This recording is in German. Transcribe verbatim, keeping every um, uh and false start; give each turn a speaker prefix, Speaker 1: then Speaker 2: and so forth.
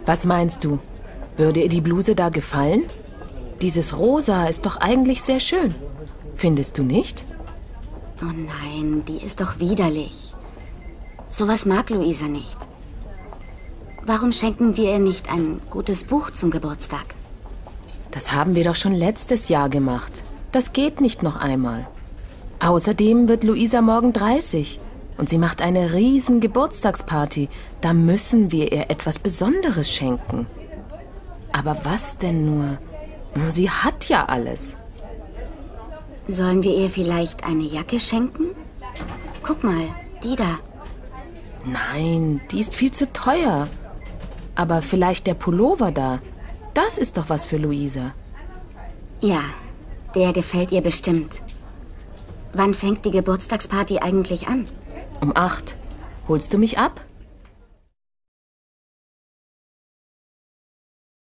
Speaker 1: Was meinst du? Würde ihr die Bluse da gefallen? Dieses Rosa ist doch eigentlich sehr schön. Findest du nicht?
Speaker 2: Oh nein, die ist doch widerlich. Sowas mag Luisa nicht. Warum schenken wir ihr nicht ein gutes Buch zum Geburtstag?
Speaker 1: Das haben wir doch schon letztes Jahr gemacht. Das geht nicht noch einmal. Außerdem wird Luisa morgen dreißig und sie macht eine riesen Geburtstagsparty. Da müssen wir ihr etwas Besonderes schenken. Aber was denn nur? Sie hat ja alles.
Speaker 2: Sollen wir ihr vielleicht eine Jacke schenken? Guck mal, die da.
Speaker 1: Nein, die ist viel zu teuer. Aber vielleicht der Pullover da. Das ist doch was für Luisa.
Speaker 2: Ja, der gefällt ihr bestimmt. Wann fängt die Geburtstagsparty eigentlich an?
Speaker 1: Um acht. Holst du mich ab?